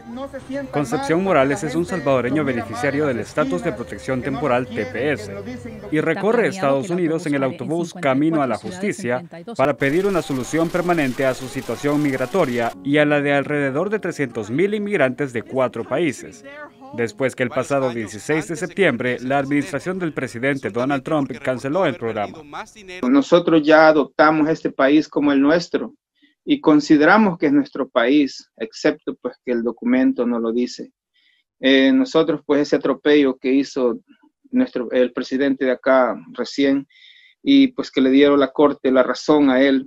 Concepción Morales es un salvadoreño beneficiario del estatus de protección temporal TPS y recorre Estados Unidos en el autobús Camino a la Justicia para pedir una solución permanente a su situación migratoria y a la de alrededor de 300.000 inmigrantes de 4 países, después que el pasado 16 de septiembre la administración del presidente Donald Trump canceló el programa. Nosotros ya adoptamos este país como el nuestro y consideramos que es nuestro país, excepto pues que el documento no lo dice. Nosotros pues ese atropello que hizo el presidente de acá recién y pues que le dieron la corte la razón a él,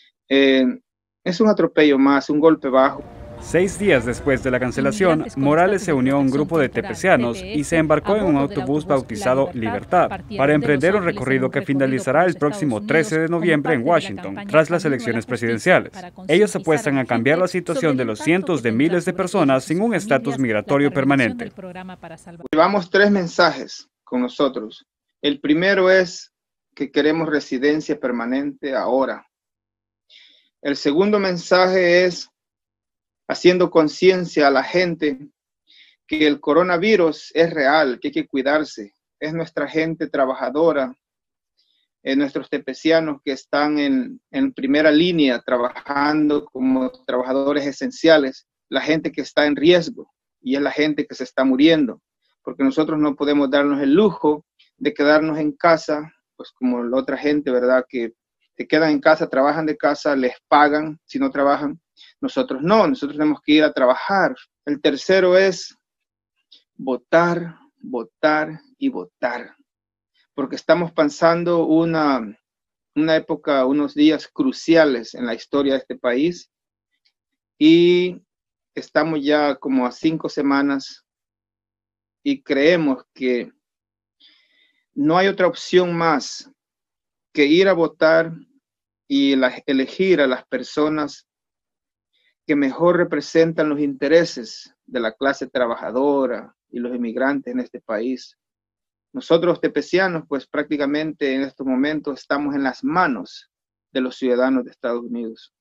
es un atropello más, un golpe bajo. 6 días después de la cancelación, Morales se unió a un grupo de tepecianos y se embarcó en un autobús bautizado Libertad para emprender un recorrido que finalizará el próximo 13 de noviembre en Washington, tras las elecciones presidenciales. Ellos apuestan a cambiar la situación de los cientos de miles de personas sin un estatus migratorio permanente. Llevamos 3 mensajes con nosotros. El primero es que queremos residencia permanente ahora. El segundo mensaje es haciendo conciencia a la gente que el coronavirus es real, que hay que cuidarse. Es nuestra gente trabajadora, nuestros tepecianos que están en primera línea trabajando como trabajadores esenciales, la gente que está en riesgo y es la gente que se está muriendo, porque nosotros no podemos darnos el lujo de quedarnos en casa, pues como la otra gente, ¿verdad? Que se quedan en casa, trabajan de casa, les pagan si no trabajan. Nosotros no, nosotros tenemos que ir a trabajar. El tercero es votar, votar y votar, porque estamos pasando una época, unos días cruciales en la historia de este país y estamos ya como a 5 semanas y creemos que no hay otra opción más que ir a votar y elegir a las personas que mejor representan los intereses de la clase trabajadora y los inmigrantes en este país. Nosotros tepecianos, pues prácticamente en estos momentos estamos en las manos de los ciudadanos de Estados Unidos.